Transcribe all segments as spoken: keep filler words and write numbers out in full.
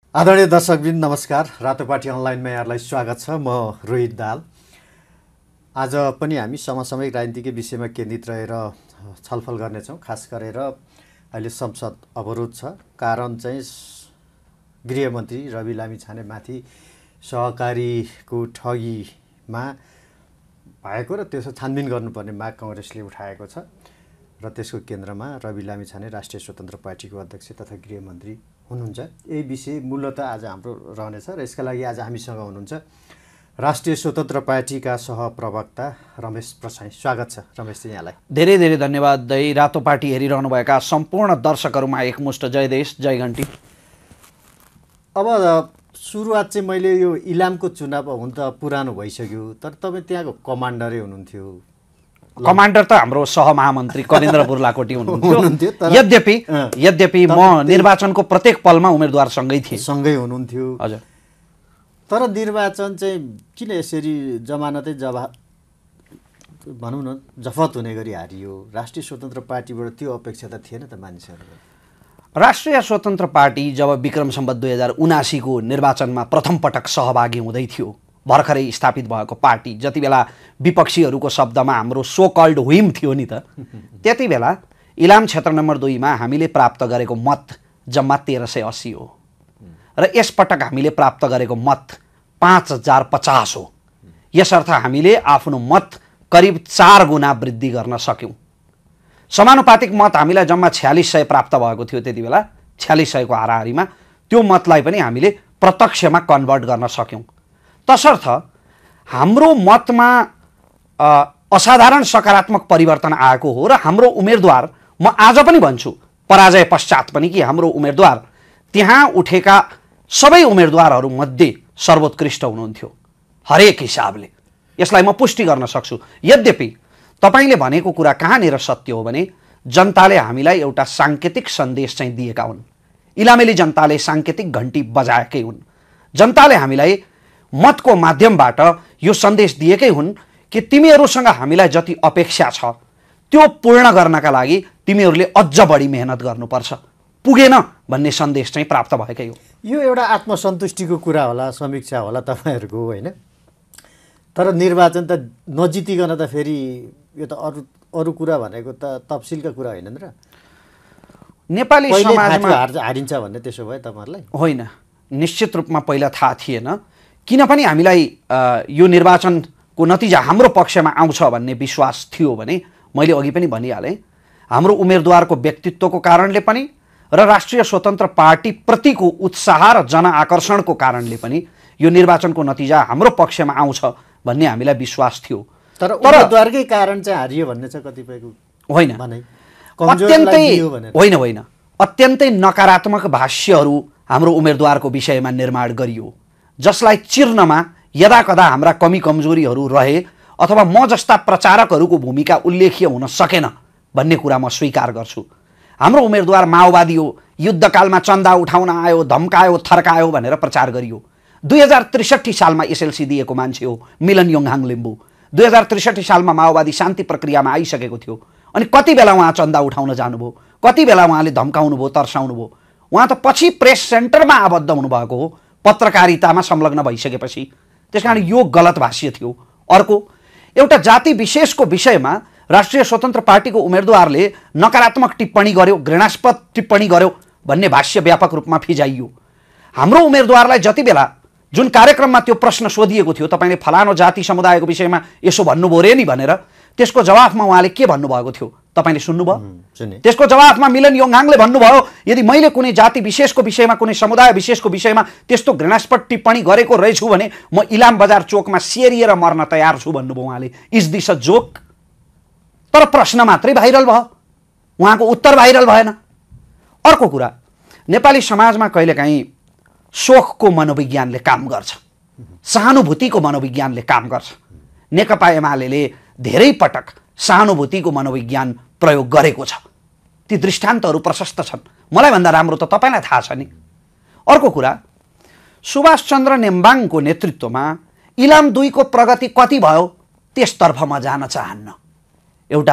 आदरणीय दर्शकवृन्द नमस्कार। रातोपाटी अनलाइनमा यहाँहरूलाई स्वागत छ। म रोहित दाल। आज पनि हामी समसामयिक राजनीतिकै विषयमा केन्द्रित रहेर छलफल गर्नेछौँ। खास गरेर अहिले संसद अवरोध छ। कारण चाहिँ गृहमन्त्री रवि लामिछानेमाथि सहकारीको ठगीमा भएको र त्यसको छानबिन गर्नुपर्ने माग कांग्रेसले उठाएको छ र त्यसको केन्द्रमा रवि लामिछाने राष्ट्रिय स्वतन्त्र पार्टीको अध्यक्ष तथा गृहमन्त्री हुनुहुन्छ। यही विषय मूलतः आज हाम्रो रहनेछ र यसका लागि आज हामीसँग हुनुहुन्छ राष्ट्रिय स्वतन्त्र पार्टीका सहप्रवक्ता रमेश प्रसाई। स्वागत छ रमेशजी यहाँलाई। धेरै धेरै धन्यवाद दै। रातो पार्टी हेरिरहनुभएका सम्पूर्ण दर्शकहरूमा एकमुष्ट जय देश जय घन्टी। अब सुरुवात चाहिँ मैले यो इलामको चुनाव हुन त पुरानो भइसक्यो, तर तपाईँ त्यहाँको कमान्डरै हुनुहुन्थ्यो। कमान्डर त हाम्रो सहमहामन्त्री करेन्द्र बुर्लाकोटी हुनुहुन्थ्यो। यद्यपि यद्यपि म निर्वाचनको प्रत्येक पलमा उम्मेदवारसँगै थिएँ। सँगै हुनुहुन्थ्यो हजुर। तर निर्वाचन चाहिँ किन यसरी जमानतै जवा भनौँ न जफत हुने गरी हारियो? राष्ट्रिय स्वतन्त्र पार्टीबाट त्यो अपेक्षा त थिएन त मानिसहरूको। राष्ट्रिय स्वतन्त्र पार्टी जब विक्रम सम्वत दुई हजार उनासीको निर्वाचनमा प्रथम पटक सहभागी हुँदै थियो, भर्खरै स्थापित भएको पार्टी, जति बेला विपक्षीहरूको शब्दमा हाम्रो सो कल्ड व्हिम थियो नि त, त्यति बेला इलाम क्षेत्र नम्बर दुईमा हामीले प्राप्त गरेको मत जम्मा तेह्र सय अस्सी हो र यसपटक हामीले प्राप्त गरेको मत पाँच हजार पचास हो। यसर्थ हामीले आफ्नो मत करिब चार गुणा वृद्धि गर्न सक्यौँ। समानुपातिक मत हामीलाई जम्मा छ्यालिस सय प्राप्त भएको थियो त्यति बेला, छ्यालिस सयको हाराहारीमा। त्यो मतलाई पनि हामीले प्रत्यक्षमा कन्भर्ट गर्न सक्यौँ। तसर्थ हाम्रो मतमा असाधारण सकारात्मक परिवर्तन आएको हो र हाम्रो उम्मेदवार, म आज पनि भन्छु पराजय पश्चात पनि, कि हाम्रो उम्मेदवार त्यहाँ उठेका सबै उम्मेदवारहरूमध्ये सर्वोत्कृष्ट हुनुहुन्थ्यो हरेक हिसाबले। यसलाई म पुष्टि गर्न सक्छु। यद्यपि तपाईँले भनेको कुरा कहाँनिर सत्य हो भने जनताले हामीलाई एउटा साङ्केतिक सन्देश चाहिँ दिएका हुन्। इलामेली जनताले साङ्केतिक घन्टी बजाएकै हुन्। जनताले हामीलाई मतको माध्यमबाट यो सन्देश दिएकै हुन् कि तिमीहरूसँग हामीलाई जति अपेक्षा छ त्यो पूर्ण गर्नका लागि तिमीहरूले अझ बढी मेहनत गर्नुपर्छ, पुगेन भन्ने सन्देश चाहिँ प्राप्त भएकै हो। यो एउटा आत्मसन्तुष्टिको कुरा होला, समीक्षा होला तपाईँहरूको, होइन? तर निर्वाचन त नजितिकन त फेरि यो त अरू अरू कुरा भनेको त तफसिलका कुरा होइन र। नेपाली समाजमा हारिन्छ भन्ने त्यसो भए तपाईँहरूलाई? होइन, निश्चित रूपमा पहिला थाहा थिएन। किनभने हामीलाई यो निर्वाचनको नतिजा हाम्रो पक्षमा आउँछ भन्ने विश्वास थियो भने मैले अघि पनि भनिहालेँ, हाम्रो उम्मेदवारको व्यक्तित्वको कारणले पनि र राष्ट्रिय स्वतन्त्र पार्टीप्रतिको उत्साह र जनआकर्षणको कारणले पनि यो निर्वाचनको नतिजा हाम्रो पक्षमा आउँछ भन्ने हामीलाई विश्वास थियो। तर उम्मेदवारकै कारण चाहिँ हारियो भन्ने छ कतिपयको। होइन, अत्यन्तै होइन होइन अत्यन्तै नकारात्मक भाष्यहरू हाम्रो उम्मेदवारको विषयमा निर्माण गरियो, जसलाई चिर्नमा यदाकदा हाम्रा कमी कमजोरीहरू रहे अथवा म जस्ता प्रचारकहरूको भूमिका उल्लेख्य हुन सकेन भन्ने कुरा म स्वीकार गर्छु। हाम्रो उम्मेदवार माओवादी हो, युद्धकालमा चन्दा उठाउन आयो, धम्कायो, थर्कायो भनेर प्रचार गरियो। दुई हजार त्रिसठी सालमा एसएलसी दिएको मान्छे हो मिलन योङहाङ लिम्बू। दुई हजार त्रिसठी सालमा माओवादी शान्ति प्रक्रियामा आइसकेको थियो। अनि कति बेला उहाँ चन्दा उठाउन जानुभयो, कति बेला उहाँले धम्काउनु भयो, तर्साउनु भयो। उहाँ त पछि प्रेस सेन्टरमा आबद्ध हुनुभएको हो, पत्रकारितामा संलग्न भइसकेपछि। त्यस कारण यो गलत भाष्य थियो। अर्को, एउटा जाति विशेषको विषयमा राष्ट्रिय स्वतन्त्र पार्टीको उम्मेदवारले नकारात्मक टिप्पणी गर्यो, घृणास्पद टिप्पणी गर्यो भन्ने भाष्य व्यापक रूपमा फिजाइयो। हाम्रो उम्मेदवारलाई जति बेला जुन कार्यक्रममा त्यो प्रश्न सोधिएको थियो, तपाईँले फलानो जाति समुदायको विषयमा यसो भन्नुभयो रे नि भनेर, त्यसको जवाफमा उहाँले के भन्नुभएको थियो तपाईँले सुन्नुभयो? त्यसको जवाफमा मिलन योङहाङले भन्नुभयो, यदि मैले कुनै जाति विशेषको विषयमा, कुनै समुदाय विशेषको विषयमा त्यस्तो घृणास्पद टिप्पणी गरेको रहेछु भने म इलाम बजार चोकमा सेरिएर मर्न तयार छु भन्नुभयो उहाँले। Is this a joke? तर प्रश्न मात्रै भाइरल भयो, उहाँको उत्तर भाइरल भएन। अर्को कुरा, नेपाली समाजमा कहिलेकाहीँ शोखको मनोविज्ञानले काम गर्छ, सहानुभूतिको मनोविज्ञानले काम गर्छ। नेकपा एमाले धेरै पटक सहानुभूतिको मनोविज्ञान प्रयोग गरेको छ। ती दृष्टान्तहरू प्रशस्त छन्। मलाई भन्दा राम्रो त तपाईँलाई थाहा छ नि। अर्को कुरा, सुभाष चन्द्र नेम्बाङको नेतृत्वमा इलाम दुईको प्रगति कति भयो त्यसतर्फ म जान चाहन्न। एउटा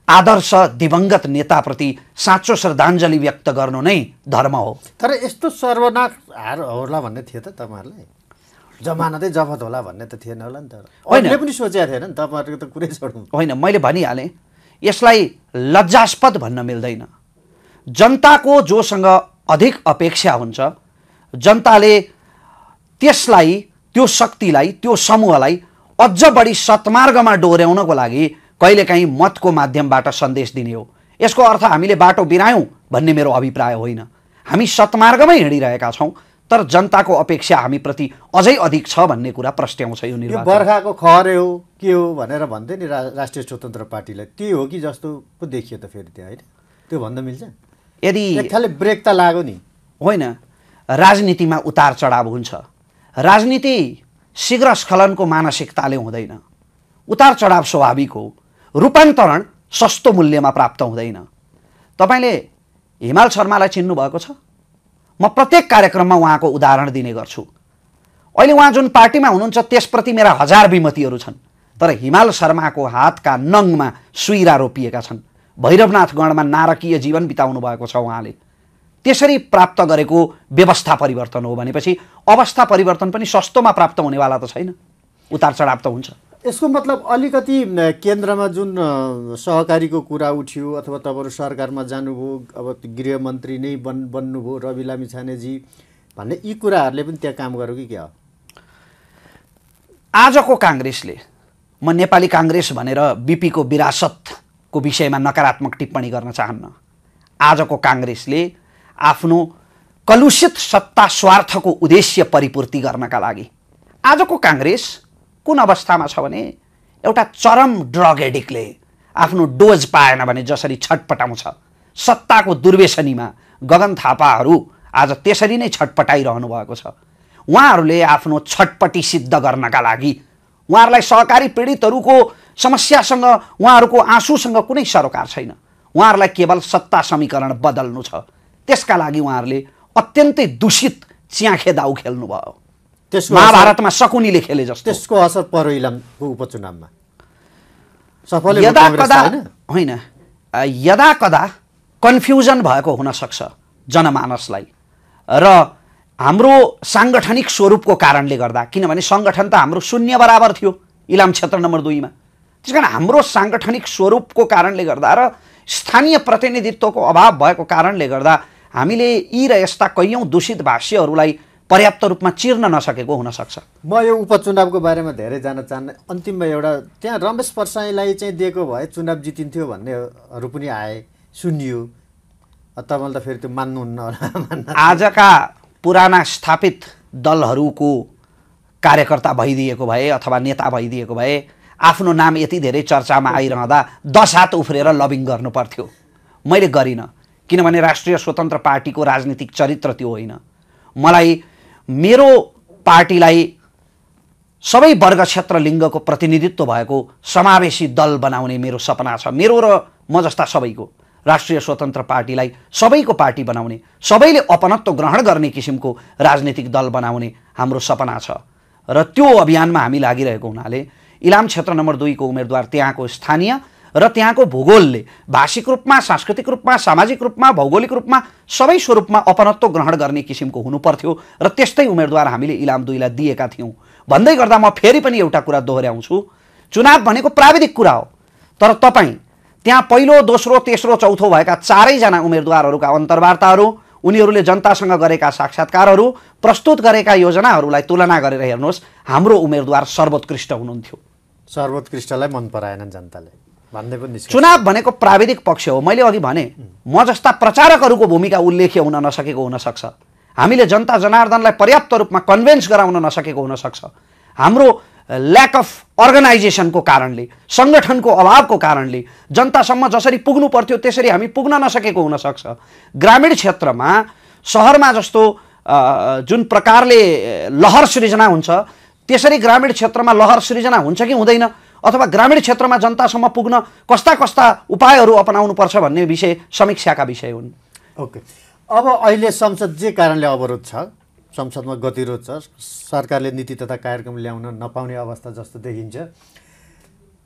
आदर्श दिवंगत नेताप्रति साँचो श्रद्धाञ्जली व्यक्त गर्नु नै धर्म हो। तर यस्तो सर्वनाश हार होला भन्ने थियो त तपाईँहरूलाई? जमानतै जफत होला भन्ने त थिएन होला नि त? अहिले पनि सोचेको थिएन नि, तपाईँहरूको त कुरै छोड्नु। होइन, मैले भनिहालेँ यसलाई लज्जास्पद भन्न मिल्दैन। जनताको जोसँग अधिक अपेक्षा हुन्छ, जनताले त्यसलाई, त्यो शक्तिलाई, त्यो समूहलाई अझ बढी सत्मार्गमा डोर्याउनको लागि कहिलेकाहीँ मतको माध्यमबाट सन्देश दिने हो। यसको अर्थ हामीले बाटो बिरायौँ भन्ने मेरो अभिप्राय होइन। हामी सत्मार्गमै हिँडिरहेका छौँ, तर जनताको अपेक्षा हामीप्रति अझै अधिक छ भन्ने कुरा प्रस्ट्याउँछ यो निर्वाचन। बर्खाको खहरे हो के हो भनेर भन्थे नि राष्ट्रिय स्वतन्त्र पार्टीलाई, त्यही हो कि जस्तो पो देखियो त फेरि त्यहाँ, होइन? त्यो भन्न मिल्छ? यदि एक खाले ब्रेक त लाग्यो नि। होइन, राजनीतिमा उतार चढाव हुन्छ। राजनीति शीघ्र स्खलनको मानसिकताले हुँदैन। उतार चढाव स्वाभाविक हो। रूपान्तरण सस्तो मूल्यमा प्राप्त हुँदैन। तपाईँले हिमाल शर्मालाई चिन्नुभएको छ? म प्रत्येक कार्यक्रममा उहाँको उदाहरण दिने गर्छु। अहिले उहाँ जुन पार्टीमा हुनुहुन्छ त्यसप्रति मेरा हजार विमतिहरू छन्, तर हिमाल शर्माको हातका नङमा सुइरा रोपिएका छन्। भैरवनाथगढमा नारकीय जीवन बिताउनु भएको छ उहाँले। त्यसरी प्राप्त गरेको व्यवस्था परिवर्तन हो भनेपछि अवस्था परिवर्तन पनि सस्तोमा प्राप्त हुनेवाला त छैन, उतार चढाव त हुन्छ। यसको मतलब अलिकति केन्द्रमा जुन सहकारीको कुरा उठ्यो अथवा तपाईँहरू सरकारमा जानुभयो, अब गृहमन्त्री नै बन् बन्नुभयो रवि लामिछानेजी भन्ने यी कुराहरूले पनि त्यहाँ काम गर्यो कि क्या हो? आजको काङ्ग्रेसले, म नेपाली काङ्ग्रेस भनेर बिपीको विरासतको विषयमा नकारात्मक टिप्पणी गर्न चाहन्न। आजको काङ्ग्रेसले आफ्नो कलुषित सत्ता स्वार्थको उद्देश्य परिपूर्ति गर्नका लागि, आजको काङ्ग्रेस कुन अवस्थामा छ भने एउटा चरम ड्रग एडिक्टले आफ्नो डोज पाएन भने जसरी छटपटाउँछ, सत्ताको दुर्व्यसनीमा गगन थापाहरू आज त्यसरी नै छटपटाइरहनु भएको छ। उहाँहरूले आफ्नो छटपटी सिद्ध गर्नका लागि उहाँहरूलाई सहकारी पीडितहरूको समस्यासँग, उहाँहरूको आँसुसँग कुनै सरोकार छैन। उहाँहरूलाई केवल सत्ता समीकरण बदल्नु छ। त्यसका लागि उहाँहरूले अत्यन्तै दूषित च्याखे दाउ खेल्नुभयो। महाभारतमा शकुनीले खेले जस्तो। त्यसको असर पर्यो इलामको उपचुनावमा? सफल यदा कदा होइन, यदा कदा कन्फ्युजन भएको हुनसक्छ जनमानसलाई, र हाम्रो साङ्गठनिक स्वरूपको कारणले गर्दा, किनभने सङ्गठन त हाम्रो शून्य बराबर थियो इलाम क्षेत्र नम्बर दुईमा। त्यस कारण हाम्रो साङ्गठनिक स्वरूपको कारणले गर्दा र स्थानीय प्रतिनिधित्वको अभाव भएको कारणले गर्दा हामीले यी र यस्ता कैयौँ दूषित भाष्यहरूलाई पर्याप्त रूपमा चिर्न नसकेको हुनसक्छ। म यो उपचुनावको बारेमा धेरै जान चाहन्न। अन्तिममा एउटा त्यहाँ रमेश परसाईलाई चाहिँ दिएको भए चुनाव जितिन्थ्यो भन्नेहरू पनि आए, सुनियो। तपाईँले त फेरि त्यो मान्नुहुन्न होला। आजका पुराना स्थापित दलहरूको कार्यकर्ता भइदिएको भए अथवा नेता भइदिएको भए आफ्नो नाम यति धेरै चर्चामा आइरहँदा दस हात उफ्रेर लबिङ गर्नु पर्थ्यो। मैले गरिनँ, किनभने राष्ट्रिय स्वतन्त्र पार्टीको राजनीतिक चरित्र त्यो होइन। मलाई मेरो पार्टीलाई सबै वर्ग क्षेत्र लिङ्गको प्रतिनिधित्व भएको समावेशी दल बनाउने मेरो सपना छ। मेरो र म जस्ता सबैको राष्ट्रिय स्वतन्त्र पार्टीलाई सबैको पार्टी बनाउने, सबैले अपनत्व ग्रहण गर्ने किसिमको राजनीतिक दल बनाउने हाम्रो सपना छ, र त्यो अभियानमा हामी लागिरहेको हुनाले इलाम क्षेत्र नम्बर दुईको उम्मेदवार त्यहाँको स्थानीय र त्यहाँको भूगोलले भाषिक रूपमा, सांस्कृतिक रूपमा, सामाजिक रूपमा, भौगोलिक रूपमा सबै स्वरूपमा अपनत्व ग्रहण गर्ने किसिमको हुनुपर्थ्यो, र त्यस्तै उम्मेदवार हामीले इलाम दुईलाई दिएका थियौँ। भन्दै गर्दा म फेरि पनि एउटा कुरा दोहोऱ्याउँछु, चुनाव भनेको प्राविधिक कुरा हो, तर तपाईँ त्यहाँ पहिलो, दोस्रो, तेस्रो, चौथो भएका चारैजना उम्मेदवारहरूका अन्तर्वार्ताहरू, उनीहरूले जनतासँग गरेका साक्षात्कारहरू, प्रस्तुत गरेका योजनाहरूलाई तुलना गरेर हेर्नुहोस्, हाम्रो उम्मेदवार सर्वोत्कृष्ट हुनुहुन्थ्यो। सर्वोत्कृष्टलाई मन पराएनन् जनताले भन्ने पनि। चुनाव भनेको प्राविधिक पक्ष हो। मैले अघि भने म जस्ता प्रचारकहरूको भूमिका उल्लेख्य हुन नसकेको हुनसक्छ। हामीले जनता जनार्दनलाई पर्याप्त रूपमा कन्भिन्स गराउन नसकेको हुनसक्छ। हाम्रो ल्याक अफ अर्गनाइजेसनको कारणले, सङ्गठनको अभावको कारणले जनतासम्म जसरी पुग्नु पर्थ्यो त्यसरी हामी पुग्न नसकेको हुनसक्छ। ग्रामीण क्षेत्रमा सहरमा जस्तो जुन प्रकारले लहर सृजना हुन्छ त्यसरी ग्रामीण क्षेत्रमा लहर सृजना हुन्छ कि हुँदैन, अथवा ग्रामीण क्षेत्रमा जनतासम्म पुग्न कस्ता कस्ता उपायहरू अपनाउनुपर्छ भन्ने विषय समीक्षाका विषय हुन्। ओके, अब अहिले संसद जे कारणले अवरोध छ, संसदमा गतिरोध छ, सरकारले नीति तथा कार्यक्रम ल्याउन नपाउने अवस्था जस्तो देखिन्छ।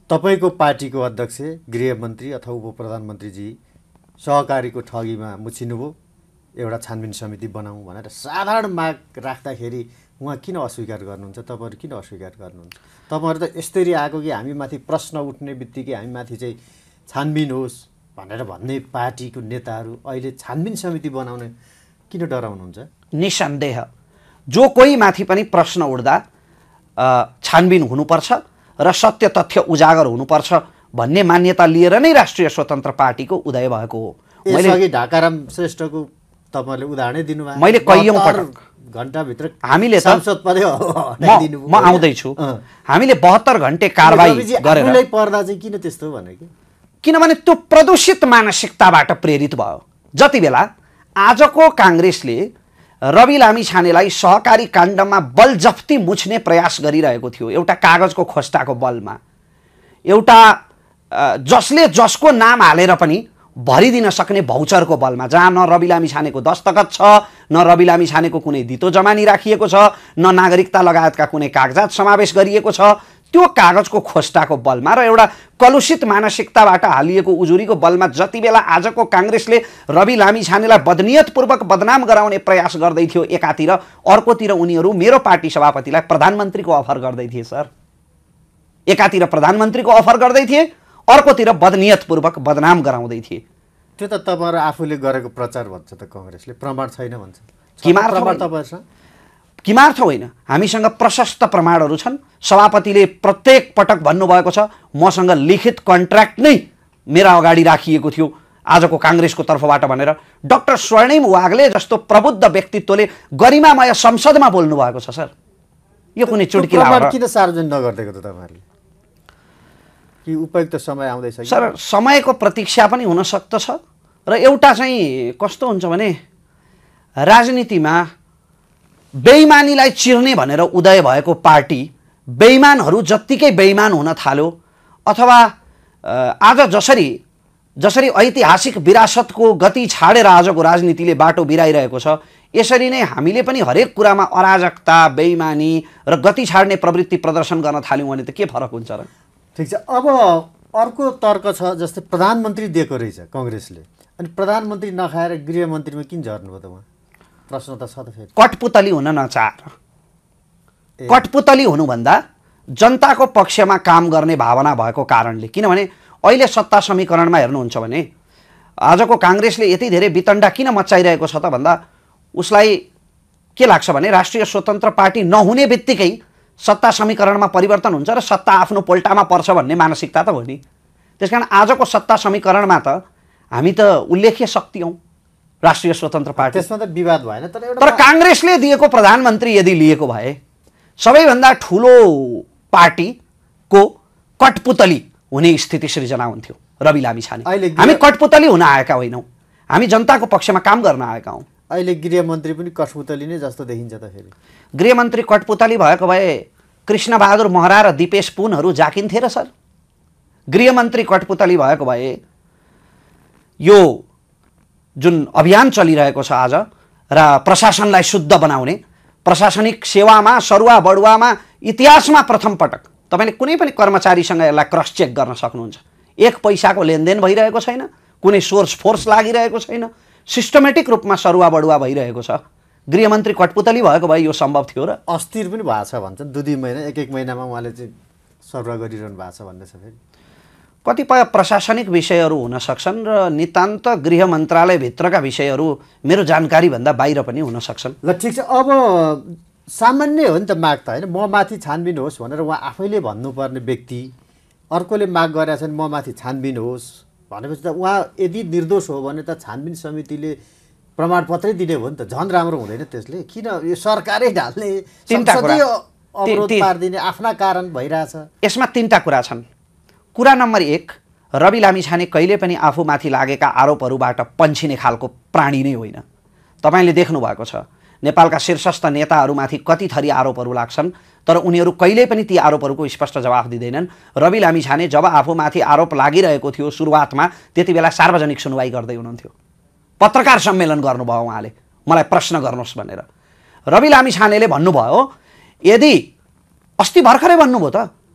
तपाईँको पार्टीको अध्यक्ष गृहमन्त्री अथवा उपप्रधानमन्त्रीजी सहकारीको ठगीमा मुछिनुभयो, एउटा छानबिन समिति बनाऊँ भनेर साधारण माग राख्दाखेरि उहाँ किन अस्वीकार गर्नुहुन्छ? तपाईँहरू किन अस्वीकार गर्नुहुन्छ? तपाईँहरू त यस्तरी आएको कि हामी माथि प्रश्न उठ्ने बित्तिकै हामी माथि चाहिँ छानबिन होस् भनेर भन्ने पार्टीको नेताहरू अहिले छानबिन समिति बनाउने किन डराउनुहुन्छ? निसन्देह जो कोही माथि पनि प्रश्न उठ्दा छानबिन हुनुपर्छ र सत्य तथ्य उजागर हुनुपर्छ भन्ने मान्यता लिएर नै राष्ट्रिय स्वतन्त्र पार्टीको उदय भएको हो। मैले ढाकाराम श्रेष्ठको तपाईँले उदाहरणै दिनुभयो। मैले कैयौँ पटक घण्टाभित्र हामीले सांसद पदे म आउँदैछु। हामीले बहत्तर घन्टे कारबाही गरेर पर्दा चाहिँ किन त्यस्तो भने कि किनभने त्यो प्रदूषित मानसिकताबाट प्रेरित भयो। जति बेला आजको काङ्ग्रेसले रवि लामिछानेलाई सहकारी काण्डमा बलजफ्ती मुछ्ने प्रयास गरिरहेको थियो, एउटा कागजको खोस्टाको बलमा, एउटा जसले जसको नाम हालेर पनि भरिदिन सक्ने भौचरको बलमा, जहाँ न रवि लामिछानेको दस्तखत छ, न रवि लामिछानेको कुनै दितो जमानी राखिएको छ, न नागरिकता लगायतका कुनै कागजात समावेश गरिएको छ, त्यो कागजको खोस्टाको बलमा र एउटा कलुषित मानसिकताबाट हालिएको उजुरीको बलमा जति बेला आजको काङ्ग्रेसले रवि लामिछानेलाई बदनियतपूर्वक बदनाम गराउने प्रयास गर्दै थियो एकातिर, अर्कोतिर उनीहरू मेरो पार्टी सभापतिलाई प्रधानमन्त्रीको अफर गर्दै थिए। सर, एकातिर प्रधानमन्त्रीको अफर गर्दै थिए, अर्कोतिर बदनियतपूर्वक बदनाम गराउँदै थिए। त्यो त तपाईँहरू आफूले गरेको प्रचार भन्छ त, काङ्ग्रेसले प्रमाण छैन भन्छ। किमार्थ किमार्थ होइन, हामीसँग प्रशस्त प्रमाणहरू छन्। सभापतिले प्रत्येक पटक भन्नुभएको छ मसँग लिखित कन्ट्र्याक्ट नै मेरा अगाडि राखिएको थियो आजको काङ्ग्रेसको तर्फबाट भनेर। डाक्टर स्वर्णिम वाग्ले जस्तो प्रबुद्ध व्यक्तित्वले गरिमामय संसदमा बोल्नु भएको छ। सर, यो कुनै चुटकिला किन सार्वजनिक नगर्देको त तपाईँहरूले? कि उपयुक्त समय आउँदैछ? सर, समयको प्रतीक्षा पनि हुन सक्दछ र एउटा चाहिँ कस्तो हुन्छ भने राजनीतिमा बेइमानीलाई चिर्ने भनेर उदय भएको पार्टी बेइमानहरू जत्तिकै बेइमान हुन थाल्यो, अथवा आज जसरी जसरी ऐतिहासिक विरासतको गति छाडेर आजको राजनीतिले बाटो बिराइरहेको छ, यसरी नै हामीले पनि हरेक कुरामा अराजकता, बेइमानी र गति छाड्ने प्रवृत्ति प्रदर्शन गर्न थाल्यौँ भने त के फरक हुन्छ र? ठिक छ। अब अर्को तर्क छ, जस्तै प्रधानमन्त्री दिएको रहेछ काङ्ग्रेसले, अनि प्रधानमन्त्री नखाएर गृहमन्त्रीमा किन झर्नुभयो त उहाँ? प्रश्न त छ त। फेरि कठपुतली हुन नचाहेर, कठपुतली हुनुभन्दा जनताको पक्षमा काम गर्ने भावना भएको कारणले। किनभने अहिले सत्ता समीकरणमा हेर्नुहुन्छ भने आजको काङ्ग्रेसले यति धेरै वितण्डा किन मचाइरहेको छ त भन्दा उसलाई के लाग्छ भने राष्ट्रिय स्वतन्त्र पार्टी नहुने बित्तिकै सत्ता समीकरणमा परिवर्तन हुन्छ र सत्ता आफ्नो पोल्टामा पर्छ भन्ने मानसिकता त हो नि। त्यसकारण आजको सत्ता समीकरणमा त हामी त उल्लेख्य शक्ति हौँ राष्ट्रिय स्वतन्त्र पार्टी। त्यसमा त विवाद भएन, तर तर काङ्ग्रेसले दिएको प्रधानमन्त्री यदि लिएको भए सबैभन्दा ठुलो पार्टीको कठपुतली हुने स्थिति सृजना हुन्थ्यो रवि लामिछाने। हामी कठपुतली हुन आएका होइनौँ, हामी जनताको पक्षमा काम गर्न आएका हौँ। अहिले गृहमन्त्री पनि कठपुतली नै जस्तो देखिन्छ त। फेरि गृहमन्त्री कठपुतली भएको भए कृष्णबहादुर महरा र दिपेश पुनहरू जाकिन्थे र सर? गृहमन्त्री कठपुतली भएको भए यो जुन अभियान चलिरहेको छ आज र प्रशासनलाई शुद्ध बनाउने, प्रशासनिक सेवामा सरुवा बढुवामा इतिहासमा प्रथम पटक तपाईँले कुनै पनि कर्मचारीसँग यसलाई क्रस चेक गर्न सक्नुहुन्छ। एक पैसाको लेनदेन भइरहेको छैन, कुनै सोर्स फोर्स लागिरहेको छैन, सिस्टमेटिक रूपमा सरुवा बढुवा भइरहेको छ। गृहमन्त्री कठपुतली भएको भए यो सम्भव थियो र अस्थिर पनि भएको छ भन्छ। दुई दुई महिना एक एक महिनामा उहाँले चाहिँ सरुवा गरिरहनु भएको छ भन्ने छ। फेरि कतिपय प्रशासनिक विषयहरू हुन सक्छन् र नितान्त गृह मन्त्रालयभित्रका विषयहरू मेरो जानकारीभन्दा बाहिर पनि हुन सक्छन्। ल ठिक छ। अब सामान्य हो नि त माग त होइन, म माथि छानबिन होस् भनेर उहाँ आफैले भन्नुपर्ने व्यक्ति अर्कोले माग गरेका छन् म माथि छानबिन होस् भनेपछि त उहाँ यदि निर्दोष हो भने त छानबिन समितिले प्रमाणपत्रै दिने हो नि त। झन् राम्रो हुँदैन त्यसले? किन यो सरकारै ढाल्ने, संसदीय अवरोध पारिदिने, आफ्ना कारण भइरहेछ? यसमा तिनवटा कुरा छन्। कुरा नम्बर एक, रवि लामिछाने कहिले पनि आफूमाथि लागेका आरोपहरूबाट पन्छिने खालको प्राणी नै होइन। तपाईँले देख्नु भएको छ नेपालका शीर्षस्थ नेताहरूमाथि कति थरी आरोपहरू लाग्छन्, तर उनीहरू कहिल्यै पनि ती आरोपहरूको स्पष्ट जवाफ दिँदैनन्। रवि लामिछाने जब आफूमाथि आरोप लागिरहेको थियो सुरुवातमा, त्यति बेला सार्वजनिक सुनवाई गर्दै हुनुहुन्थ्यो, पत्रकार सम्मेलन गर्नुभयो उहाँले, मलाई प्रश्न गर्नुहोस् भनेर। रवि लामिछानेले भन्नुभयो, यदि अस्ति भर्खरै भन्नुभयो त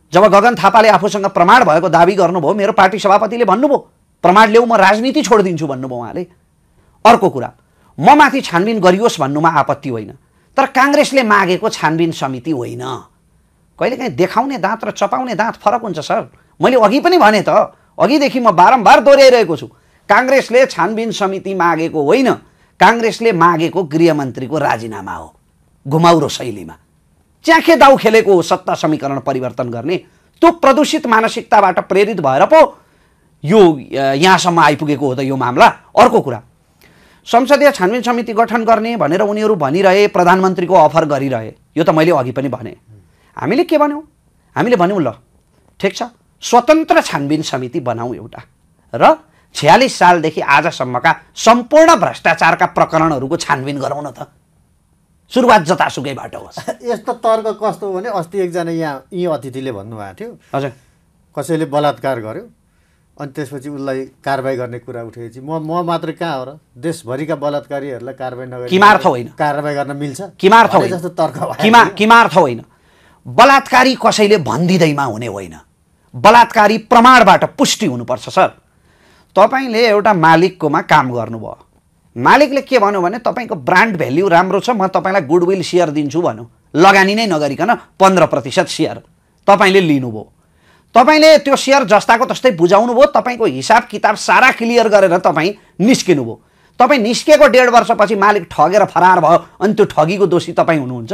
जब गगन थापाले आफूसँग प्रमाण भएको दाबी गर्नुभयो, मेरो पार्टी सभापतिले भन्नुभयो प्रमाण ल्याऊ, म राजनीति छोडिदिन्छु भन्नुभयो उहाँले। अर्को कुरा, म माथि छानबिन गरियोस् भन्नुमा आपत्ति होइन, तर काङ्ग्रेसले मागेको छानबिन समिति होइन। कहिलेकाहीँ देखाउने दाँत र चपाउने दाँत फरक हुन्छ सर। मैले अघि पनि भने त, अघिदेखि म बारम्बार दोहोऱ्याइरहेको छु, काङ्ग्रेसले छानबिन समिति मागेको होइन, काङ्ग्रेसले मागेको गृहमन्त्रीको राजीनामा हो। घुमाउरो शैलीमा च्याखे दाउ खेलेको हो सत्ता समीकरण परिवर्तन गर्ने। त्यो प्रदूषित मानसिकताबाट प्रेरित भएर पो यो यहाँसम्म आइपुगेको हो त यो मामला। अर्को कुरा, संसदीय छानबिन समिति गठन गर्ने भनेर उनीहरू भनिरहे, प्रधानमन्त्रीको अफर गरिरहे। यो त मैले अघि पनि भने। हामीले के भन्यौँ? हामीले भन्यौँ ल ठिक छ, स्वतन्त्र छानबिन समिति बनाऊ एउटा, र छयालिस सालदेखि आजसम्मका सम्पूर्ण भ्रष्टाचारका प्रकरणहरूको छानबिन गरौँ न त। सुरुवात जतासुकैबाट होस्। यस्तो तर्क कस्तो हो भने अस्ति एकजना यहाँ यी अतिथिले भन्नुभएको थियो, हजुर, कसैले बलात्कार गर्यो अनि त्यसपछि उसलाई कारबाही गर्ने कुरा उठेपछि म म मात्र कहाँ हो र, देशभरिका बलात्कारीहरूलाई कारबाही नगरी किमार्थ होइन, कारबाही गर्न मिल्छ? किमार्थ होइन, जस्तो तर्क किमा किमार्थ होइन। बलात्कारी कसैले भन्दिँदैमा हुने होइन, बलात्कारी प्रमाणबाट पुष्टि हुनुपर्छ सर। तपाईँले एउटा मालिककोमा काम गर्नुभयो, मालिकले के भन्यो भने तपाईँको ब्रान्ड भ्याल्यु राम्रो छ, म तपाईँलाई गुडविल सेयर दिन्छु भन्यो, लगानी नै नगरिकन पन्ध्र प्रतिशत सेयर तपाईँले लिनुभयो। तपाईँले त्यो सेयर जस्ताको तस्तै बुझाउनु भयो, तपाईँको हिसाब किताब सारा क्लियर गरेर तपाईँ निस्किनुभयो। तपाईँ निस्किएको डेढ वर्षपछि मालिक ठगेर फरार भयो, अनि त्यो ठगीको दोषी तपाईँ हुनुहुन्छ?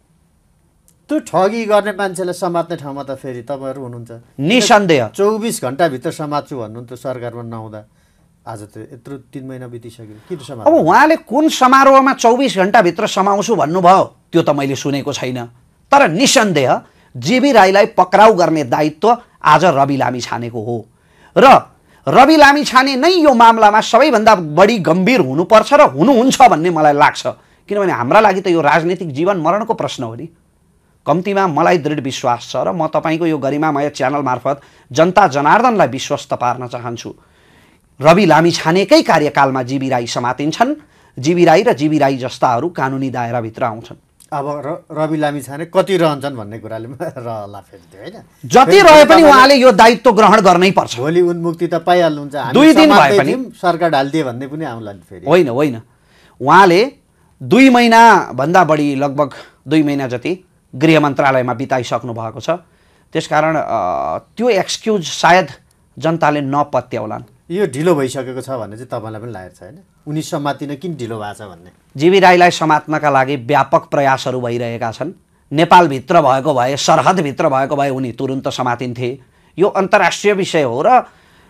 त्यो ठगी गर्ने मान्छेलाई समात्ने ठाउँमा त फेरि तपाईँहरू हुनुहुन्छ। निसन्देह चौबिस घन्टाभित्र समात्छु भन्नुहुन्थ्यो सरकारमा नहुँदा, आज त यत्रो तिन महिना बितिसक्यो, किन समात्नु? अब उहाँले कुन समारोहमा चौबिस घन्टाभित्र समाउँछु भन्नुभयो त्यो त मैले सुनेको छैन। तर निसन्देह जीबी राईलाई पक्राउ गर्ने दायित्व आज रवि लामिछानेको हो, र रवि लामिछाने नै यो मामलामा सबैभन्दा बढी गम्भीर हुनुपर्छ र हुनुहुन्छ भन्ने मलाई लाग्छ। किनभने हाम्रा लागि त यो राजनीतिक जीवन मरणको प्रश्न हो नि। कम्तीमा मलाई दृढ विश्वास छ, र म तपाईँको यो गरिमामय च्यानल मार्फत जनता जनार्दनलाई विश्वस्त पार्न चाहन्छु, रवि लामिछानेकै कार्यकालमा जीबी राई समातिन्छन्, जीबी राई र जीबी राई जस्ताहरू कानुनी दायराभित्र आउँछन्। अब र रवि लामिछाने कति रहन्छन् भन्ने कुराले रहला फेरि त्यो होइन, जति रहे पनि उहाँले यो दायित्व ग्रहण गर्नै पर्छ। भोलि उन्मुक्ति त पाइहाल्नुहुन्छ, दुई दिन भए पनि सरकार ढालिदिए भन्ने पनि आउला फेरि। होइन होइन, उहाँले दुई महिना भन्दा बढी लगभग दुई महिना जति गृह मन्त्रालयमा बिताइसक्नु भएको छ। त्यसकारण त्यो एक्सक्युज सायद जनताले नपत्याउलान्। यो ढिलो भइसकेको छ भन्ने चाहिँ तपाईँलाई पनि लागेको छ होइन, उनी समातिन किन ढिलो भएको छ भन्ने? जीबी राईलाई समात्नका लागि व्यापक प्रयासहरू भइरहेका छन्। नेपालभित्र भएको भए, सरहदभित्र भएको भए उनी तुरुन्त समातिन्थे। यो अन्तर्राष्ट्रिय विषय हो, र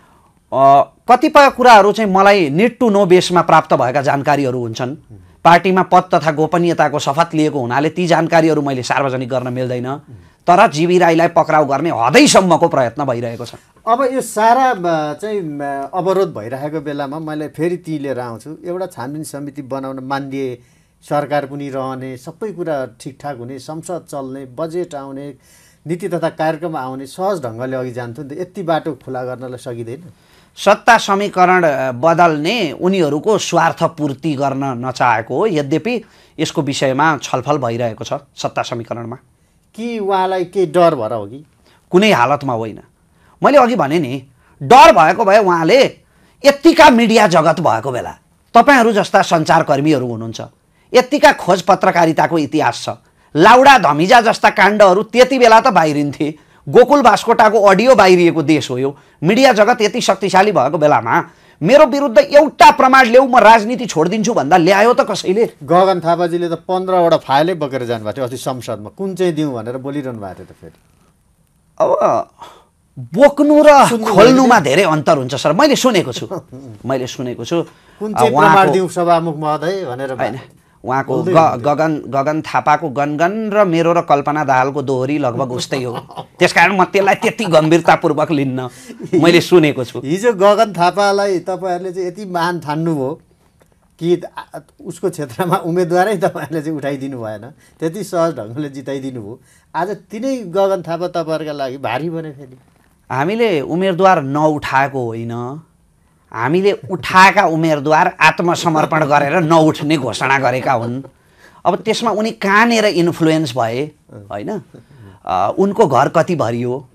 कतिपय कुराहरू चाहिँ मलाई निड टु नो बेसमा प्राप्त भएका जानकारीहरू हुन्छन्। पार्टीमा पद तथा गोपनीयताको शपथ लिएको हुनाले ती जानकारीहरू मैले सार्वजनिक गर्न मिल्दैन, तर जीबी राईलाई पक्राउ गर्ने हदैसम्मको प्रयत्न भइरहेको छ। अब यो सारा चाहिँ अवरोध भइरहेको बेलामा मैले फेरि ती लिएर आउँछु, एउटा छानबिन समिति बनाउन मानिदिए सरकार पनि रहने, सबै कुरा ठिकठाक हुने, संसद चल्ने, बजेट आउने, नीति तथा कार्यक्रम आउने, सहज ढङ्गले अघि जान्थ्यो नि त। यति बाटो खुला गर्नलाई सकिँदैन? सत्ता समीकरण बदल्ने उनीहरूको स्वार्थ पूर्ति गर्न नचाहेको हो, यद्यपि यसको विषयमा छलफल भइरहेको छ सत्ता समीकरणमा। कि उहाँलाई केही डर भएर हो कि? कुनै हालतमा होइन। मैले अघि भने नि, डर भएको भए उहाँले यत्तिका मिडिया जगत भएको बेला, तपाईँहरू जस्ता सञ्चारकर्मीहरू हुनुहुन्छ, यत्तिका खोज पत्रकारिताको इतिहास छ, लाउडा धमिजा जस्ता काण्डहरू त्यति बेला त बाहिरिन्थे। गोकुल बास्कोटाको अडियो बाहिरिएको देश हो यो। मिडिया जगत यति शक्तिशाली भएको बेलामा मेरो विरुद्ध एउटा प्रमाण ल्याऊ, म राजनीति छोडिदिन्छु भन्दा ल्यायो त कसैले? गगन थापाजीले त पन्ध्रवटा फाइलै बोकेर जानुभएको थियो अस्ति संसदमा, कुन चाहिँ दिउँ भनेर बोलिरहनु भएको थियो त फेरि। अब बोक्नु र खोल्नुमा धेरै अन्तर हुन्छ सर, मैले सुनेको छु मैले सुनेको छु कुन चाहिँ प्रमाण दिउँ सभामुख महोदय भनेर। होइन, उहाँको गगन गगन थापाको गनगन र मेरो र कल्पना दाहालको दोहोरी लगभग उस्तै हो, त्यसकारण म त्यसलाई त्यति गम्भीरतापूर्वक लिन्न, मैले सुनेको छु। हिजो गगन थापालाई तपाईँहरूले चाहिँ यति महान ठान्नुभयो कि उसको क्षेत्रमा उम्मेदवारै तपाईँहरूले चाहिँ उठाइदिनु भएन, त्यति सहज ढङ्गले जिताइदिनु भयो। आज तिनै गगन थापा तपाईँहरूका लागि भारी बने फेरि। हामीले उम्मेदवार नउठाएको होइन, हामीले उठाएका उम्मेदवार आत्मसमर्पण गरेर नउठ्ने घोषणा गरेका हुन्। अब त्यसमा उनी कहाँनिर इन्फ्लुएन्स भए होइन, उनको घर कति भरियो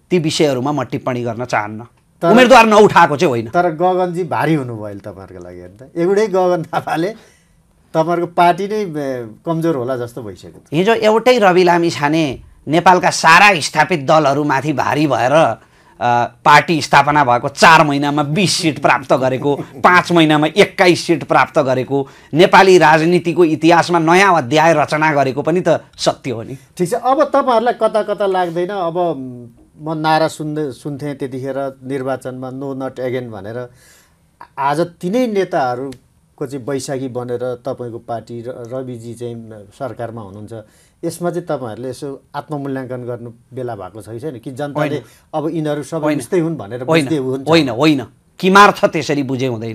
ती विषयहरूमा म टिप्पणी गर्न चाहन्न। उम्मेदवार नउठाएको चाहिँ होइन। तर गगनजी भारी हुनुभयो अहिले तपाईँहरूको लागि हेर्दा। एउटै गगन थापाले तपाईँहरूको पार्टी नै कमजोर होला जस्तो भइसक्यो। हिजो एउटै रवि लामिछाने नेपालका सारा स्थापित दलहरूमाथि भारी भएर पार्टी स्थापना भएको चार महिनामा बिस सिट प्राप्त गरेको, पाँच महिनामा एक्काइस सिट प्राप्त गरेको, नेपाली राजनीतिको इतिहासमा नयाँ अध्याय रचना गरेको पनि त सत्य हो नि। ठिक छ, अब तपाईँहरूलाई कता कता लाग्दैन? अब म नारा सुन्दै सुन्थेँ त्यतिखेर निर्वाचनमा नो नट एगेन भनेर। आज तिनै नेताहरूको चाहिँ बैशाखी बनेर तपाईँको पार्टी रविजी चाहिँ सरकारमा हुनुहुन्छ, यसमा चाहिँ तपाईँहरूले यसो आत्ममूल्याङ्कन गर्नु बेला भएको छैन कि जनताले अब यिनीहरू सबै उस्तै हुन् भनेर बुझ्दै हुन्छ? होइन होइन, किमार्थ त्यसरी बुझे हुँदैन।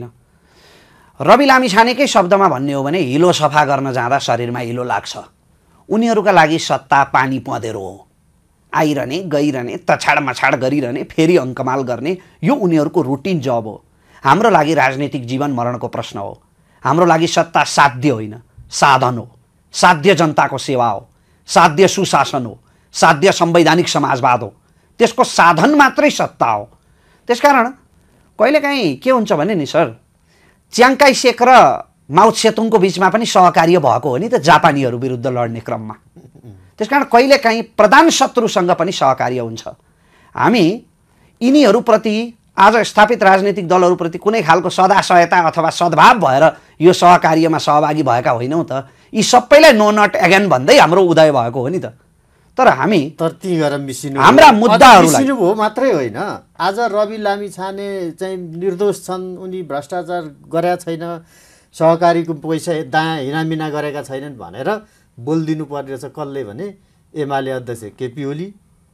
रवि लामिछानेकै शब्दमा भन्ने हो भने हिलो सफा गर्न जाँदा शरीरमा हिलो लाग्छ। उनीहरूका लागि सत्ता पानी पँधेरो हो, आइरहने गइरहने तछाड मछाड गरिरहने फेरि अङ्कमाल गर्ने, यो उनीहरूको रुटिन जब हो। हाम्रो लागि राजनीतिक जीवन मरणको प्रश्न हो। हाम्रो लागि सत्ता साध्य होइन, साधन हो। साध्य जनताको सेवा हो, साध्य सुशासन हो, साध्य संवैधानिक समाजवाद हो। त्यसको साधन मात्रै सत्ता हो। त्यसकारण कहिलेकाहीँ के हुन्छ भने नि सर, च्याङ्काई सेक र माओ सेतुङको बिचमा पनि सहकार्य भएको हो नि त जापानीहरू विरुद्ध लड्ने क्रममा। त्यसकारण कहिलेकाहीँ प्रधान शत्रुसँग पनि सहकार्य हुन्छ। हामी यिनीहरूप्रति आज स्थापित राजनीतिक दलहरूप्रति कुनै खालको सदा सहायता अथवा सद्भाव भएर यो सहकार्यमा सहभागी भएका होइनौँ त। यी सबैलाई नो नट एगेन भन्दै हाम्रो उदय भएको हो नि त। तर हामी तर ती गरेर मिसिनु हाम्रा मुद्दाहरूलाई मिसिनु हो मात्रै होइन। आज रवि लामिछाने चाहिँ निर्दोष छन्, उनी भ्रष्टाचार गरेका छैन, सहकारीको पैसा दायाँ हिनामिना गरेका छैनन् भनेर बोलिदिनु पर्ने रहेछ। कसले भने एमाले अध्यक्ष केपी ओली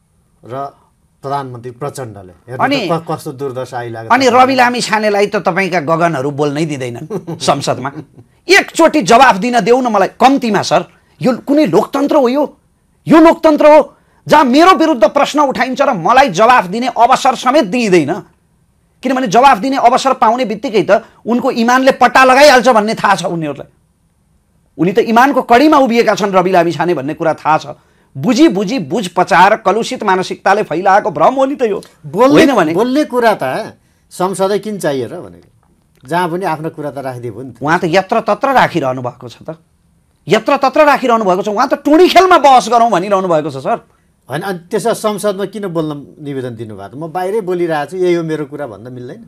र प्रधानमन्त्री प्रचण्डले। अनि कस्तो दुर्दशा आइलाग्यो। अनि रवि लामिछानेलाई त तपाईँका गगनहरू बोल्नै दिँदैनन् संसदमा। एकचोटि जवाफ दिन देऊ न मलाई कम्तीमा सर। यो कुनै लोकतन्त्र हो? यो यो लोकतन्त्र हो जहाँ मेरो विरुद्ध प्रश्न उठाइन्छ र मलाई जवाफ दिने अवसर समेत दिइँदैन? किनभने जवाफ दिने अवसर पाउने बित्तिकै त उनको इमानले पट्टा लगाइहाल्छ भन्ने थाहा छ उनीहरूलाई। उनी त इमानको कडीमा उभिएका छन् रवि लामिछाने भन्ने कुरा थाहा छ। बुझी बुझी बुझ पचाएर कलुषित मानसिकताले फैलाएको भ्रम हो नि त यो। बोल्ने भने बोल्ने कुरा त संसदै किन चाहियो र भनेको, जहाँ पनि आफ्नो कुरा त राखिदियो भयो नि त। उहाँ त यत्र तत्र राखिरहनु भएको छ त, यत्र तत्र राखिरहनु भएको छ। उहाँ त टुँडी खेलमा बहस गरौँ भनिरहनु भएको छ सर। होइन, अनि त्यसो संसदमा किन बोल्न निवेदन दिनुभएको? म बाहिरै बोलिरहेको छु, यही हो मेरो कुरा भन्दा मिल्दैन?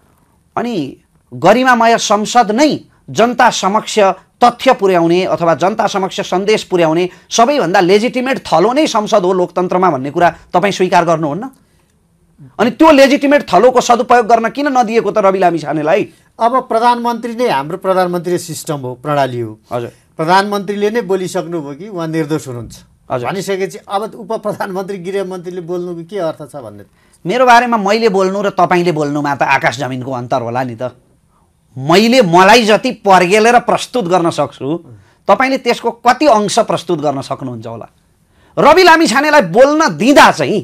अनि गरिमामय संसद नै जनता समक्ष तथ्य पुर्याउने अथवा जनता समक्ष सन्देश पुर्याउने सबैभन्दा लेजिटिमेट थलो नै संसद हो लोकतन्त्रमा भन्ने कुरा तपाईँ स्वीकार गर्नुहुन्न? अनि त्यो लेजिटिमेट थलोको सदुपयोग गर्न किन नदिएको त रवि लामिछानेलाई? अब प्रधानमन्त्री नै हाम्रो प्रधानमन्त्री सिस्टम हो, प्रणाली हो। हजुर, प्रधानमन्त्रीले नै बोलिसक्नुभयो कि उहाँ निर्दोष हुनुहुन्छ भनिसकेपछि अब उप प्रधानमन्त्री गृहमन्त्रीले बोल्नुको के अर्थ छ भन्ने? मेरो बारेमा मैले बोल्नु र तपाईँले बोल्नुमा त आकाश जमिनको अन्तर होला नि त। मैले मलाई जति पर्गेलेर प्रस्तुत गर्न सक्छु तपाईँले त्यसको कति अंश प्रस्तुत गर्न सक्नुहुन्छ होला? रवि लामिछानेलाई बोल्न दिँदा चाहिँ